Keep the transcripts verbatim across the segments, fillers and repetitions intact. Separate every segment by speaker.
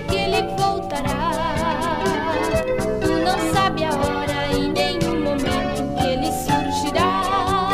Speaker 1: que ele voltará. Tu não sabe a hora e nem o momento que ele surgirá.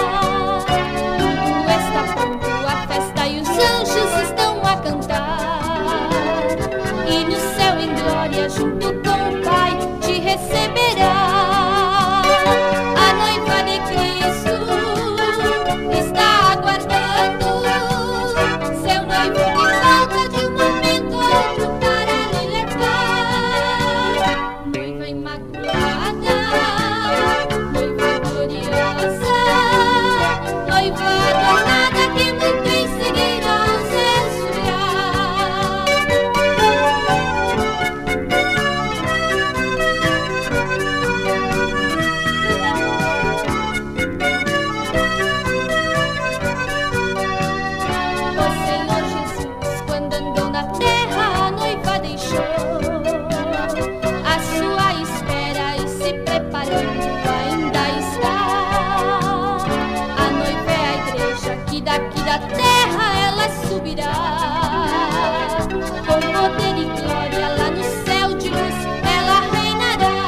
Speaker 1: Tudo está pronto, a festa e os anjos estão a cantar. E no céu em glória, junto com o Pai, te receberá. A noiva de Cristo está aguardando seu noivo que volta de um momento a outro para lhe levar. Noiva imaculada, noiva gloriosa, noiva adornada que muito em seguida ao céu subirá. O Senhor Jesus, quando andou na terra, a noiva deixou a sua espera e se preparando ainda está. A noiva é a igreja que daqui da terra ela subirá. Com poder e glória lá no céu de luz ela reinará.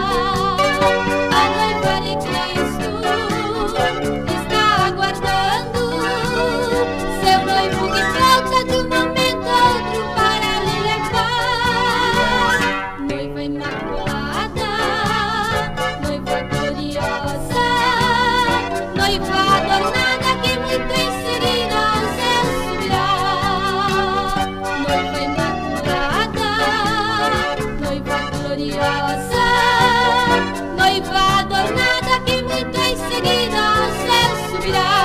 Speaker 1: A noiva de Cristo está aguardando seu noivo que volta de um momento a outro para lhe levar. Noiva imaculada, noiva gloriosa, noiva adornada que muito em seguida ao céu subirá. Noiva imaculada, noiva gloriosa, noiva adornada que muito em seguida ao céu subirá.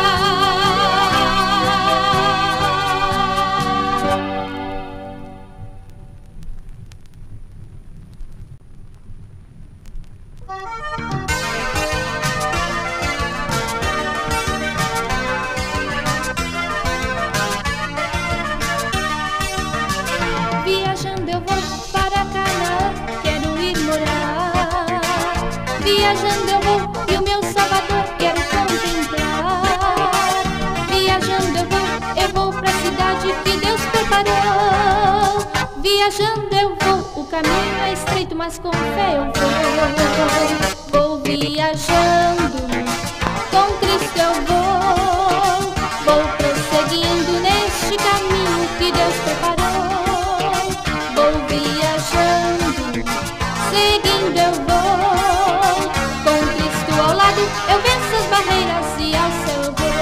Speaker 1: Viajando eu vou para Canaã, quero ir morar. Viajando eu vou e o meu Salvador quero contemplar. Viajando eu vou, eu vou pra cidade que Deus preparou. Viajando eu vou, o caminho é estreito, mas com fé eu vou. Vou viajando, com Cristo eu vou. Vou prosseguindo neste caminho que Deus preparou. Vou viajando, seguindo eu vou. Com Cristo ao lado eu venço as barreiras e ao céu eu vou.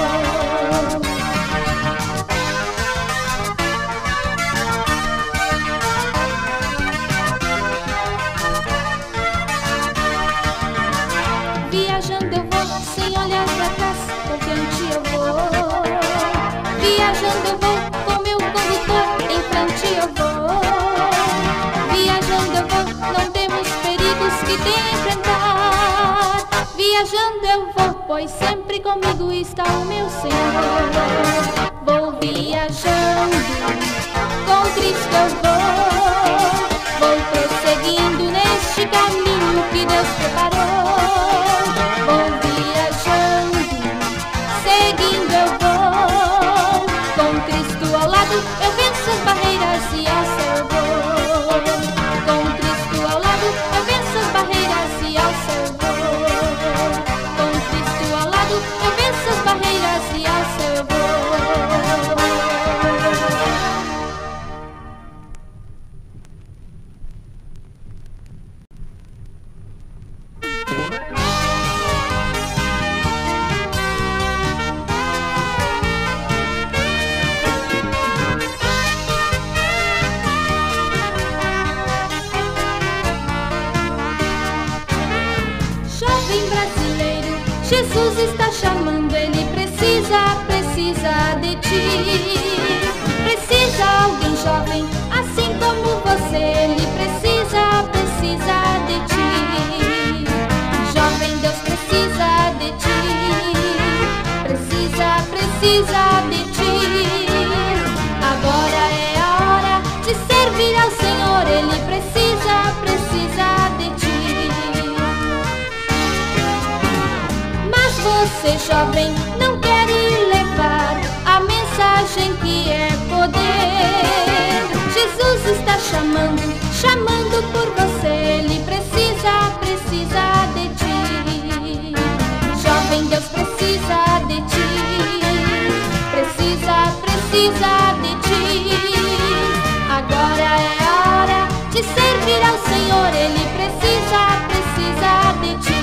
Speaker 1: Viajando eu vou, sem olhar pra trás, confiante eu vou. Viajando eu vou, com meu condutor, em frente eu vou. Viajando eu vou, não temos perigos que tem a enfrentar. Viajando eu vou, pois sempre comigo está o meu Senhor. Vou viajando, com Cristo eu vou. Vou prosseguindo neste caminho que Deus preparou. Vou viajando, seguindo eu vou. Com Cristo ao lado eu venço as barreiras e ao céu eu vou. Com Cristo ao lado eu venço as barreiras e ao céu eu vou. Com Cristo ao lado eu venço as barreiras e ao céu eu vou. Jovem brasileiro, Jesus está chamando, ele precisa, precisa de ti. Precisa alguém jovem, assim como você, ele precisa, precisa de ti. Jovem, Deus precisa de ti. Precisa, precisa de ti. Agora é a hora de servir ao Senhor, ele precisa, precisa de ti. Mas você, jovem, não quer levar a mensagem que é poder. Jesus está chamando. chamando, chamando por você. Ele precisa, precisa de ti. Jovem, Deus precisa de ti. Precisa, precisa de ti. Agora é a hora de servir ao Senhor. Ele precisa, precisa de ti.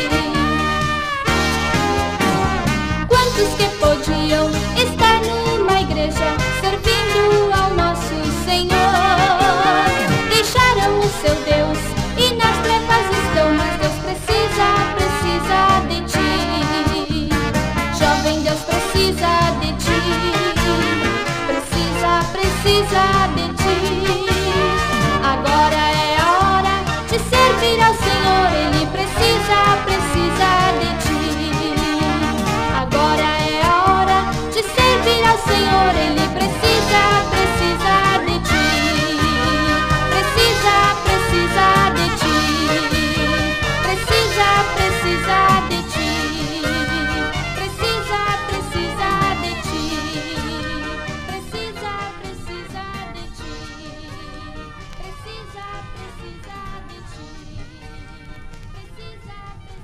Speaker 1: Quantos que podiam estar numa igreja servindo ao nosso Senhor deixaram o seu Deus e nas trevas estão, mas Deus precisa, precisa de ti. Jovem, Deus precisa de ti. Precisa, precisa de ti. Agora é a hora de servir ao Senhor. Ele precisa, precisa de ti. Agora é a hora de servir ao Senhor. Ele precisa, precisa de ti. Precisa, precisa de ti. Precisa, precisa de ti. Precisa, precisa de ti. Precisa, precisa de ti. Precisa, precisa de ti. Precisa,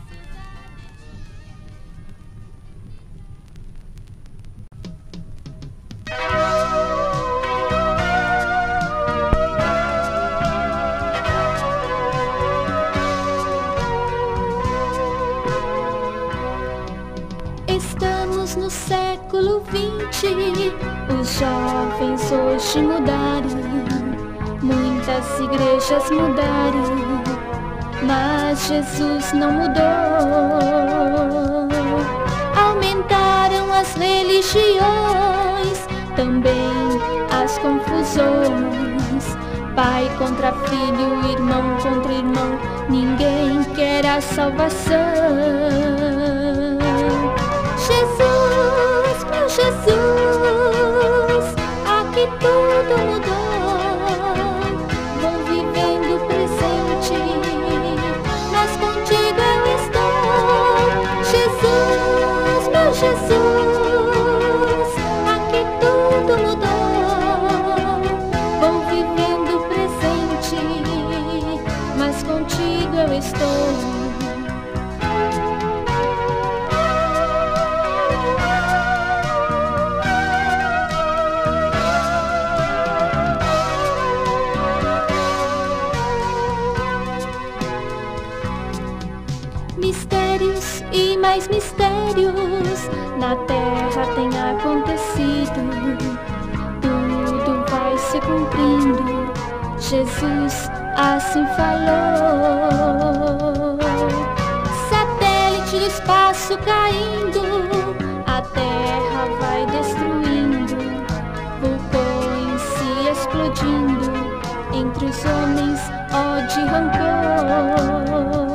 Speaker 1: Estamos no século vinte, os jovens hoje mudaram, muitas igrejas mudaram, mas Jesus não mudou. Aumentaram as religiões, também as confusões, pai contra filho, irmão contra irmão, ninguém quer a salvação. Jesus, meu Jesus, aqui tudo mudou. Vou vivendo o presente, mas contigo eu estou. Jesus, meu Jesus, aqui tudo mudou. Vou vivendo o presente, mas contigo eu estou. Mistérios e mais mistérios na terra tem acontecido. Tudo vai se cumprindo, Jesus assim falou. Satélite do espaço caindo, a terra vai destruindo, vulcões se explodindo, entre os homens ódio e rancor.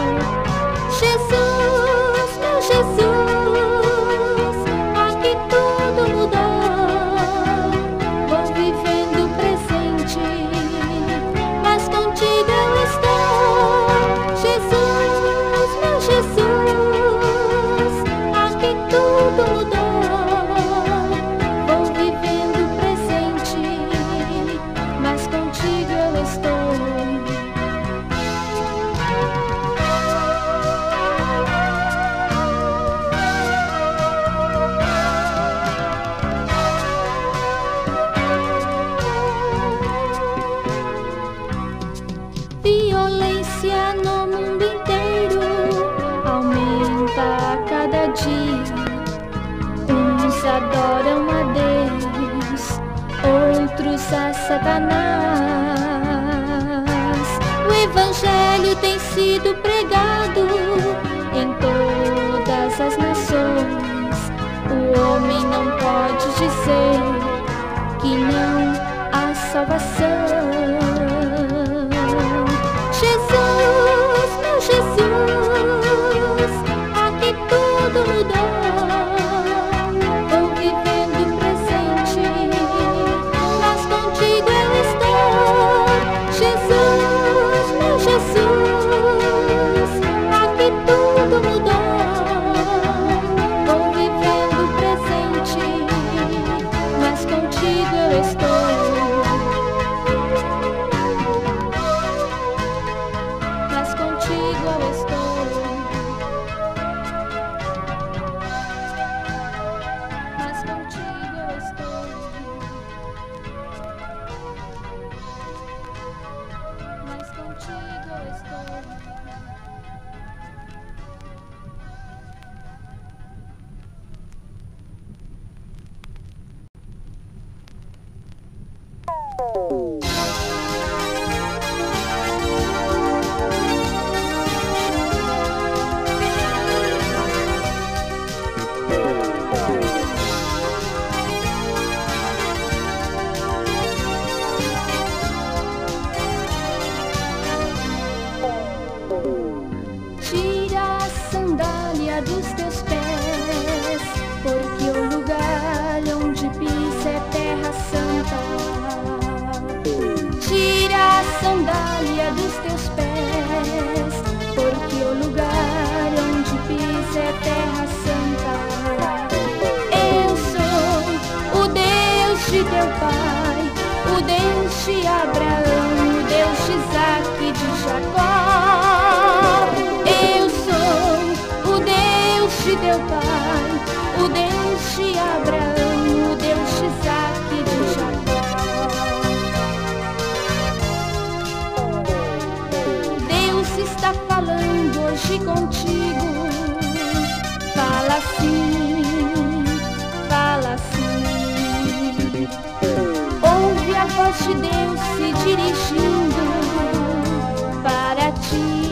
Speaker 1: Jesus, meu Jesus, aqui tudo mudou. Vou vivendo o presente, mas contigo eu estou. Jesus, meu Jesus, aqui tudo mudou. Vou vivendo o presente, mas contigo eu estou. Violência no mundo inteiro aumenta a cada dia. Uns adoram a Deus, outros a Satanás. O Evangelho tem sido pregado em todas as nações. O homem não pode dizer que não há salvação. Jesus, meu Jesus, aqui tudo mudou. Vou vivendo o presente, mas contigo eu estou. Jesus, meu Jesus, aqui tudo mudou. Vou vivendo o presente, mas contigo eu estou. Dos teus pés, porque o lugar onde pisa é terra santa. Tira a sandália dos teus pés, porque o lugar onde pisa é terra santa. Eu sou o Deus de teu pai, o Deus de Abraão, o Deus de Isaque e de Jacó. Eu sou o Deus de teu pai, o Deus de Abraão, o Deus de Isaque e de Jacó. Deus está falando hoje contigo. Fala assim, fala assim. Ouve a voz de Deus se dirigindo para ti.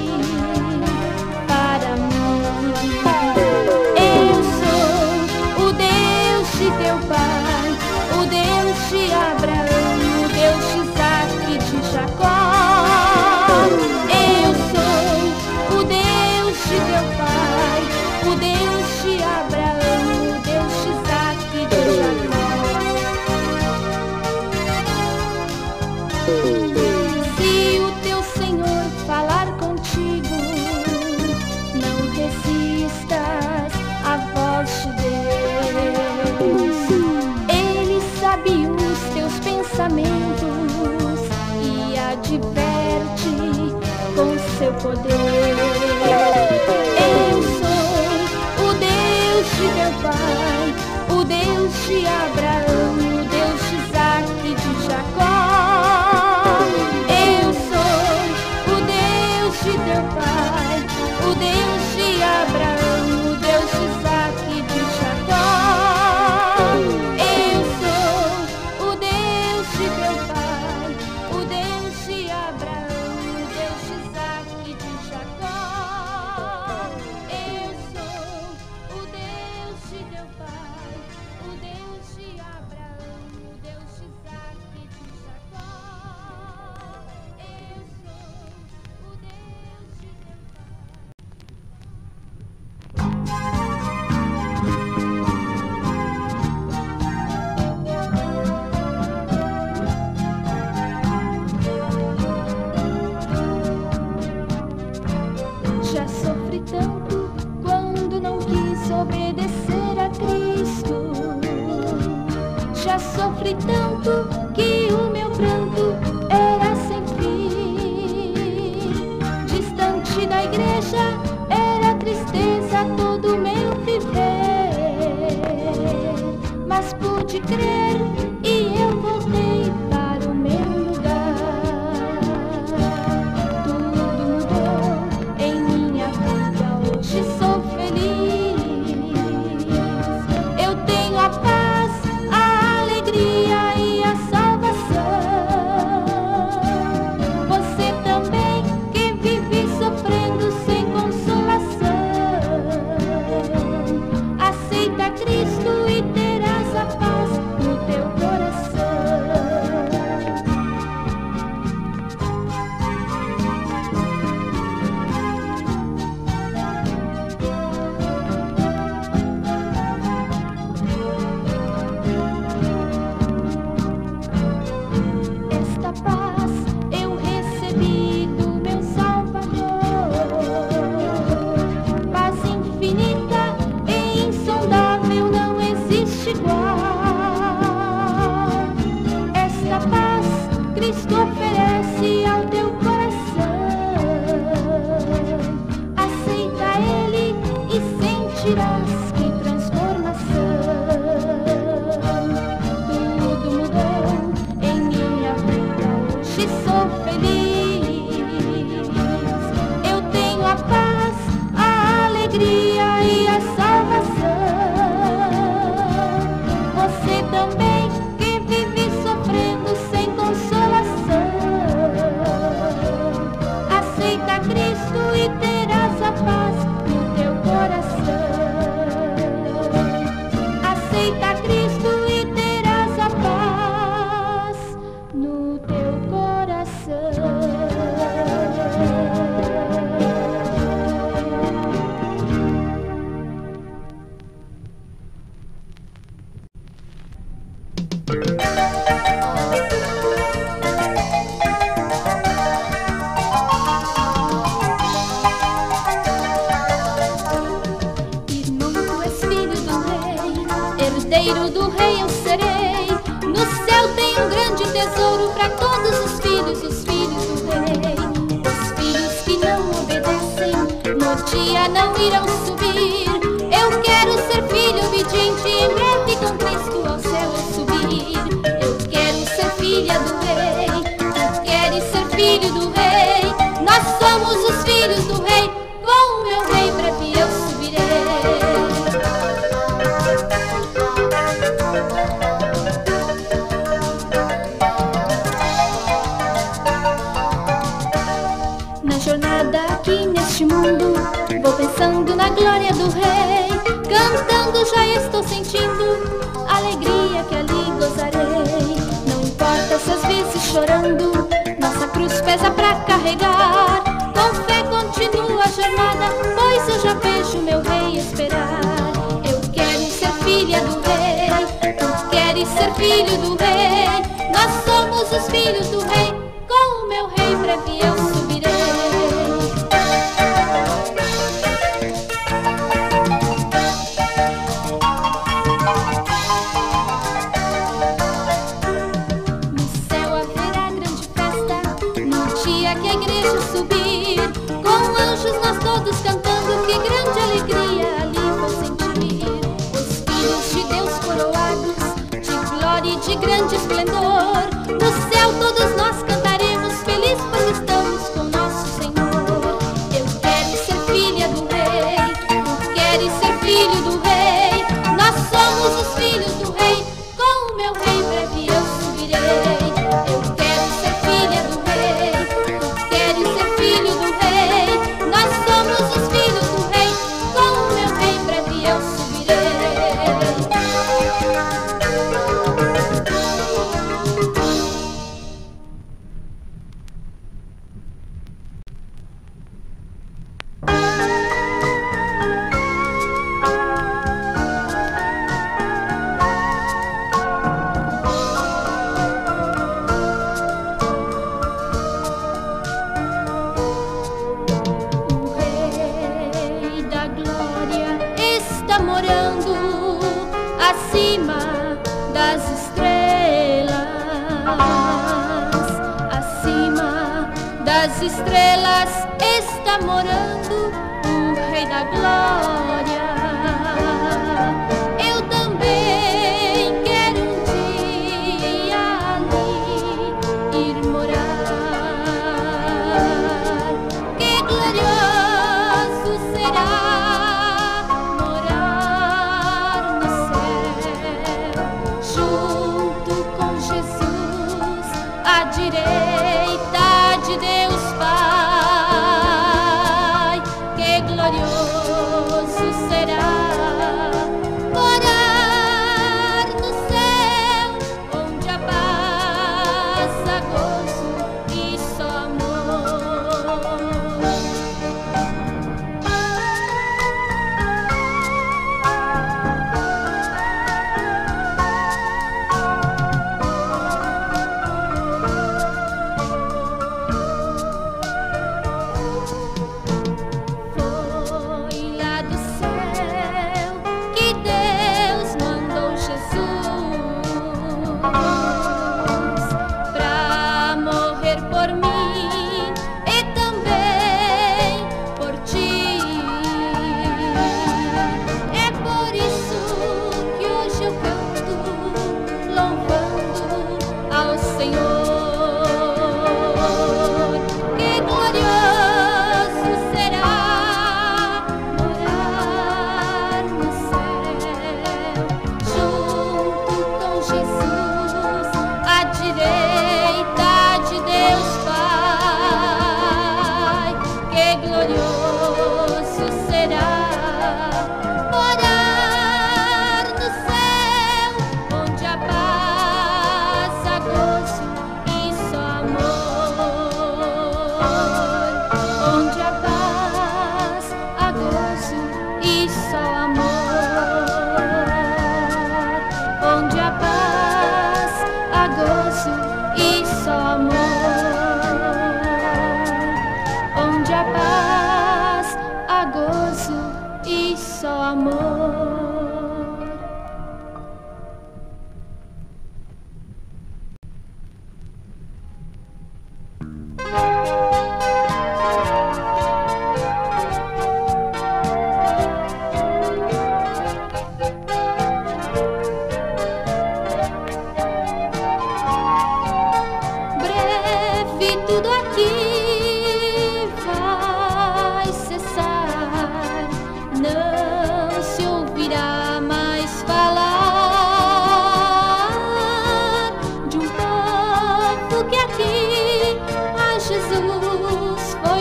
Speaker 1: Teu pai, o Deus de Abraão, o Deus de Isaque e de Jacó. Eu sou o Deus de teu pai, o Deus de Abraão, o Deus de Isaque e de Jacó. Se o teu Senhor falar contigo, não resistas à voz de Deus. Sabe os teus pensamentos e adverte com seu poder. Eu sou o Deus de teu pai, o Deus de Abraão, o Deus de Isaque e de Jacó. Eu sou o Deus de teu pai, o Deus de Abraão, o Deus de Isaque e de Jacó. Já sofri tanto quando não quis obedecer a Cristo. Já sofri tanto que o meu pranto era sem fim. Distante da igreja era tristeza todo o meu viver. Mas pude crer e eu voltei para o meu lugar. Sou feliz, eu tenho a paz, a alegria e a salvação. Você também que vive sofrendo sem consolação, aceita Cristo e terás a paz no teu coração. Cristo oferece ao teu coração. Aceita Ele e sentirás que transformação. Tudo mudou em minha vida, hoje sou feliz. Eu tenho a paz, a alegria e a salvação. Você também que vive sofrendo sem consolação, dia não irão subir. Eu quero ser filho obediente, em breve com Cristo ao céu eu subir. Eu quero ser filha do rei, tu queres ser filho do rei. Nós somos os filhos do rei, com o meu rei breve eu subirei. Na jornada aqui neste mundo, vou pensando na glória do rei. Cantando já estou sentindo a alegria que ali gozarei. Não importa se às vezes chorando, nossa cruz pesa pra carregar. Com fé continua a jornada, pois eu já vejo meu rei esperar. Eu quero ser filha do rei, tu queres ser filho do rei. Nós somos os filhos do rei, com o meu rei breve eu subirei. No céu haverá grande festa, no dia que a igreja subir. Com anjos nós todos cantando, que grande alegria ali vou sentir. Os filhos de Deus coroados, de glória e de grande esplendor. No céu todos nós cantaremos, felizes porque estamos com nosso Senhor. Eu quero ser filha do rei, tu queres ser filho do rei. Nós somos os filhos do rei, com o meu rei breve eu subirei. Eu quero ser filha do rei, tu queres ser filho do rei. Nós somos os filhos do rei, com o meu rei breve eu subirei. Morando acima das estrelas, acima das estrelas está morando o Rei da Glória. Eu também quero um dia ali ir morar. Que glorioso será à direita de Deus Pai. Que glorioso será morar no céu, onde a paz, há gozo e só amor. Direita de Deus Pai.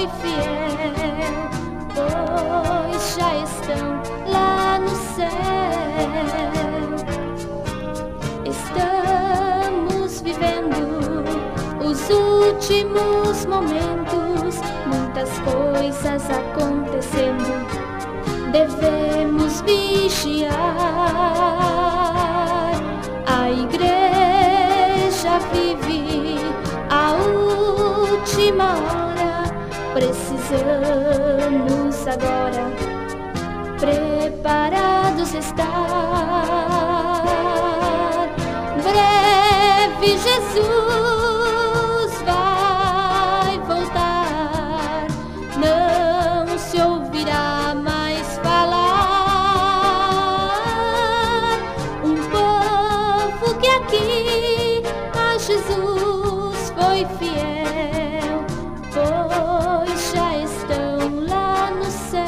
Speaker 1: foi fiel, pois já estão lá no céu. Estamos vivendo os últimos momentos, muitas coisas acontecendo, devemos vigiar. A igreja vive a última hora, precisamos agora preparados estar. Breve Jesus vai voltar, não se ouvirá mais falar. Um povo que aqui a Jesus foi fiel, pois já estão lá no céu.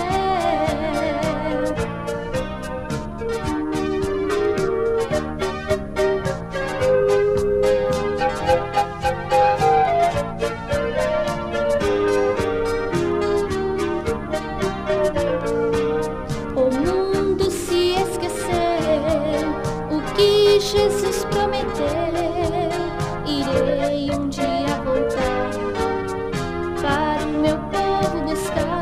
Speaker 1: O mundo se esqueceu o que Jesus prometeu. Irei um dia voltar para o meu povo buscar.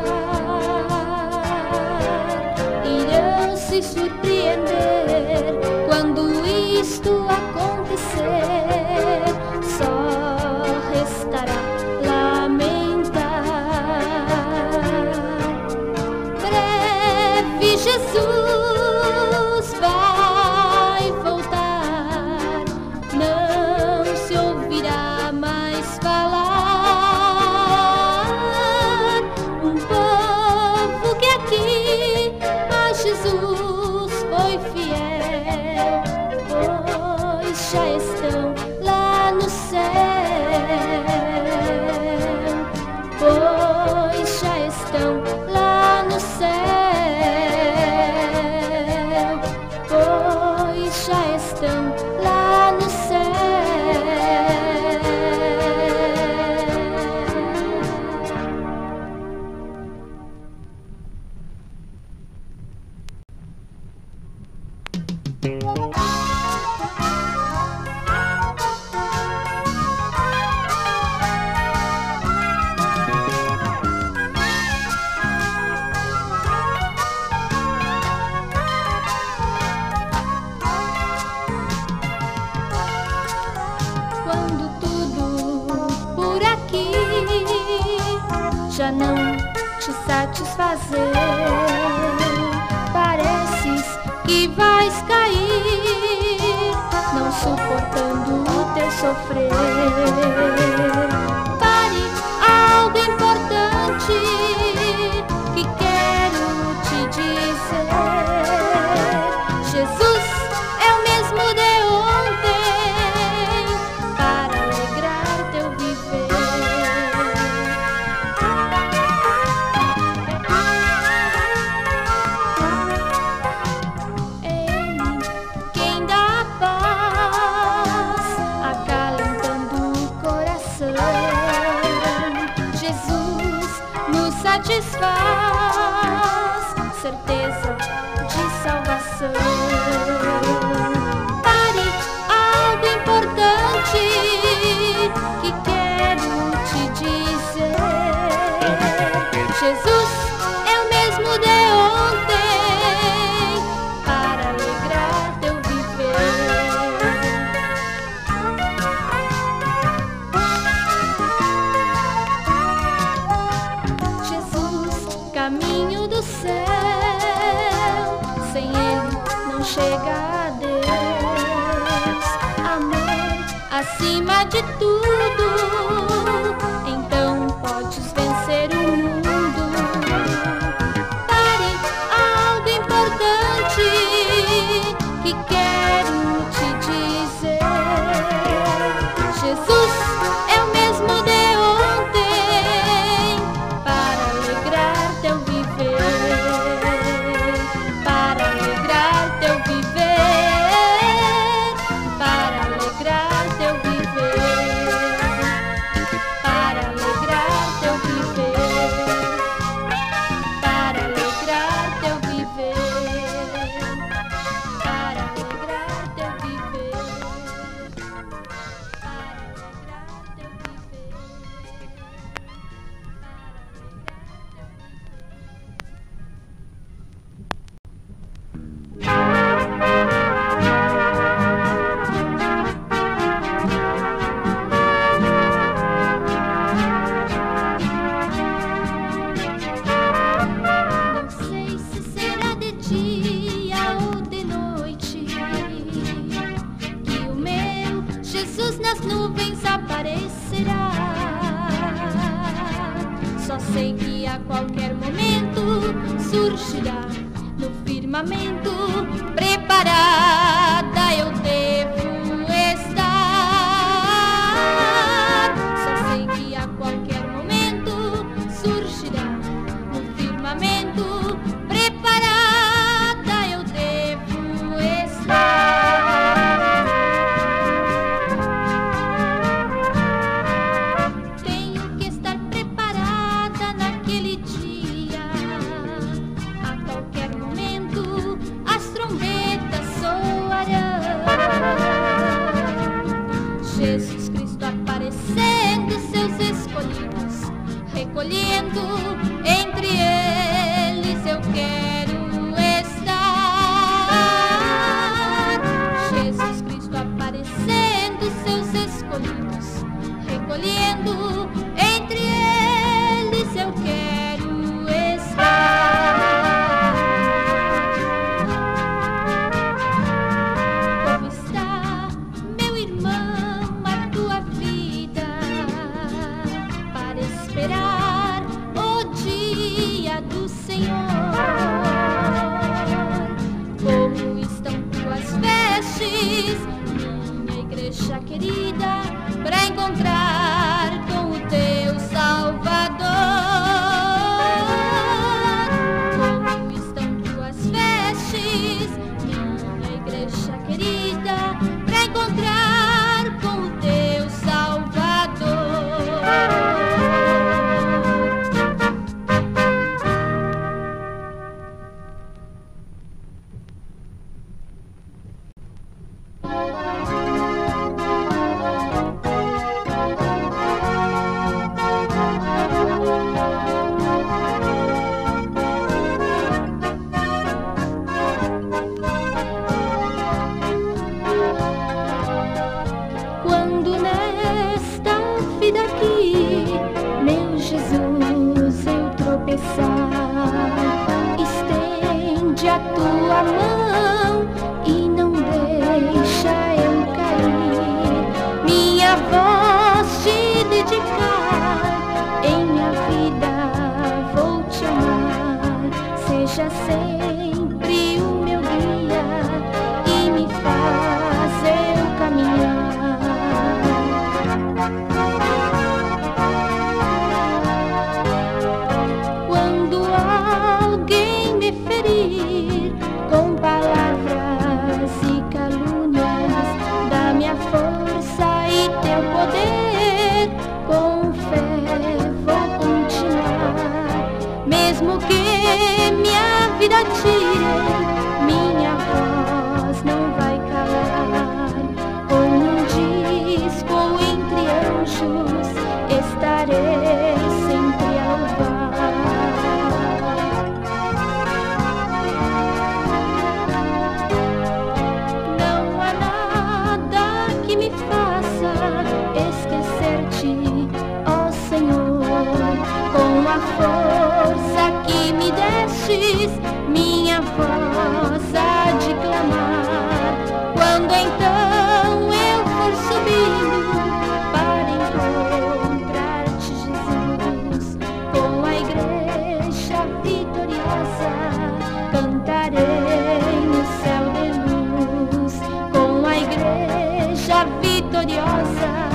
Speaker 1: Irão se surpreender quando isto acontecer. Só restará lamentar. Breve Jesus vai voltar, não se ouvirá mais falar. Um povo que aqui a Jesus foi fiel, pois já estão lá no céu, pois já estão lá no céu, pois já estão lá no céu. Quando tudo por aqui já não te satisfazer, pareces que vais cair, não suportando o teu sofrer. Pare, algo importante que quero te dizer. Jesus é o mesmo de ontem, para alegrar teu viver. Ele quem dá paz, acalentando o coração. Jesus nos satisfaz, certeza de salvação. Pare, algo importante que quero te dizer. Jesus é o mesmo de ontem, para alegrar teu viver. Jesus, caminho do céu, sem ele não chega a Deus. Amor acima de tudo, então podes vencer o mundo. Pare, algo importante que quero te dizer. Jesus é o mesmo de ontem, para alegrar teu viver, para alegrar teu viver, para alegrar teu viver. sei que a qualquer momento surgirá no firmamento. Preparada eu devo estar. Só sei que a qualquer momento surgirá no firmamento. Preparada eu devo estar. Tenho que estar preparada naquele dia. A qualquer momento as trombetas soarão. Jesus Cristo aparecendo, seus escolhidos recolhendo. Entre eles eu quero estar. Jesus Cristo aparecendo, seus escolhidos recolhendo. Entre eles eu quero estar. Como está, meu irmão, a tua vida para esperar o dia do Senhor? Como estão tuas vestes, minha igreja querida, para encontrar com o teu Salvador? Como estão tuas vestes, minha igreja querida, para encontrar com o teu Salvador? Quando nesta vida aqui, meu Jesus, eu tropeçar, estende a tua mão e não deixa eu cair. Minha voz te dedicar, em minha vida vou te amar. Seja sempre o meu guia e me faz eu caminhar. Quando alguém me ferir com palavras e calúnias, dá-me a força e teu poder. Com fé vou continuar, mesmo que minha vida tire, minha voz não vai calar. Como um disco entre anjos, estarei sempre a louvar. Não há nada que me faça esquecer-te, ó Senhor. Com a força que me destes, minha voz há de clamar. Quando então eu for subindo para encontrar-te, Jesus, com a igreja vitoriosa, cantarei no céu de luz. Com a igreja vitoriosa,